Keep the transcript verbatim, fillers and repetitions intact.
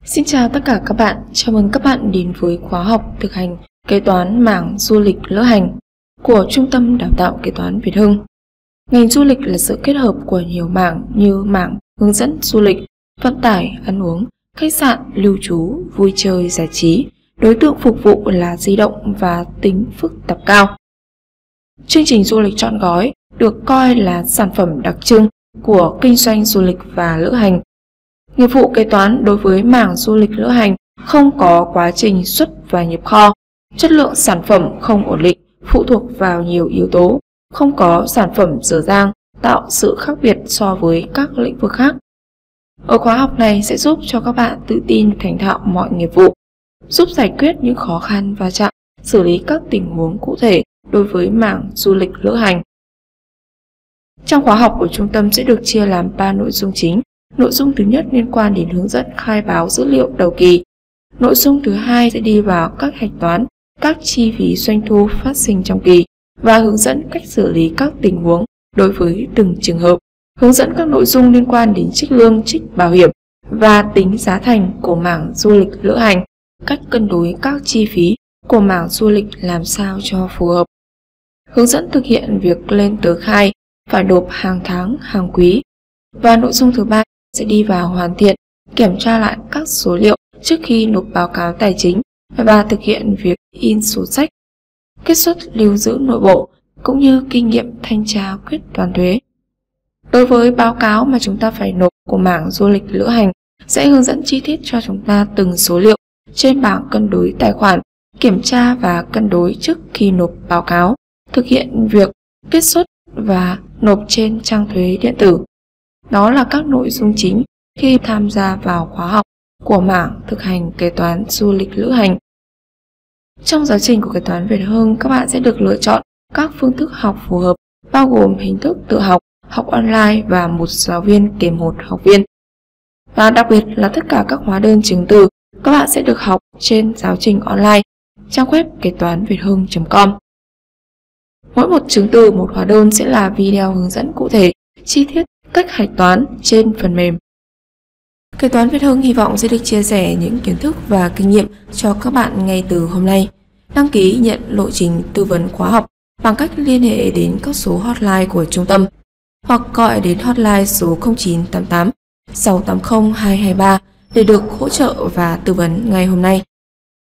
Xin chào tất cả các bạn, chào mừng các bạn đến với khóa học thực hành kế toán mảng du lịch lữ hành của Trung tâm Đào tạo Kế toán Việt Hưng. Ngành du lịch là sự kết hợp của nhiều mảng như mảng hướng dẫn du lịch, vận tải, ăn uống, khách sạn, lưu trú, vui chơi, giải trí, đối tượng phục vụ là di động và tính phức tạp cao. Chương trình du lịch trọn gói được coi là sản phẩm đặc trưng của kinh doanh du lịch và lữ hành. Nghiệp vụ kế toán đối với mảng du lịch lữ hành không có quá trình xuất và nhập kho, chất lượng sản phẩm không ổn định, phụ thuộc vào nhiều yếu tố, không có sản phẩm dở dang, tạo sự khác biệt so với các lĩnh vực khác. Ở khóa học này sẽ giúp cho các bạn tự tin thành thạo mọi nghiệp vụ, giúp giải quyết những khó khăn va chạm, xử lý các tình huống cụ thể đối với mảng du lịch lữ hành. Trong khóa học của trung tâm sẽ được chia làm ba nội dung chính. Nội dung thứ nhất liên quan đến hướng dẫn khai báo dữ liệu đầu kỳ. Nội dung thứ hai sẽ đi vào các hạch toán, các chi phí doanh thu phát sinh trong kỳ và hướng dẫn cách xử lý các tình huống đối với từng trường hợp. Hướng dẫn các nội dung liên quan đến trích lương, trích bảo hiểm và tính giá thành của mảng du lịch lữ hành, cách cân đối các chi phí của mảng du lịch làm sao cho phù hợp. Hướng dẫn thực hiện việc lên tờ khai, phải nộp hàng tháng, hàng quý. Và nội dung thứ ba sẽ đi vào hoàn thiện, kiểm tra lại các số liệu trước khi nộp báo cáo tài chính và thực hiện việc in sổ sách, kết xuất lưu giữ nội bộ cũng như kinh nghiệm thanh tra quyết toán thuế. Đối với báo cáo mà chúng ta phải nộp của mảng du lịch lữ hành sẽ hướng dẫn chi tiết cho chúng ta từng số liệu trên bảng cân đối tài khoản, kiểm tra và cân đối trước khi nộp báo cáo, thực hiện việc kết xuất và nộp trên trang thuế điện tử. Đó là các nội dung chính khi tham gia vào khóa học của mảng thực hành kế toán du lịch lữ hành. Trong giáo trình của kế toán Việt Hưng, các bạn sẽ được lựa chọn các phương thức học phù hợp, bao gồm hình thức tự học, học online và một giáo viên kèm một học viên. Và đặc biệt là tất cả các hóa đơn chứng từ các bạn sẽ được học trên giáo trình online, trang web kế toán việt hưng chấm com. Mỗi một chứng từ, một hóa đơn sẽ là video hướng dẫn cụ thể, chi tiết cách hạch toán trên phần mềm. Kế toán Việt Hưng hy vọng sẽ được chia sẻ những kiến thức và kinh nghiệm cho các bạn ngay từ hôm nay. Đăng ký nhận lộ trình tư vấn khóa học bằng cách liên hệ đến các số hotline của trung tâm hoặc gọi đến hotline số không chín tám tám sáu tám không hai hai ba để được hỗ trợ và tư vấn ngay hôm nay.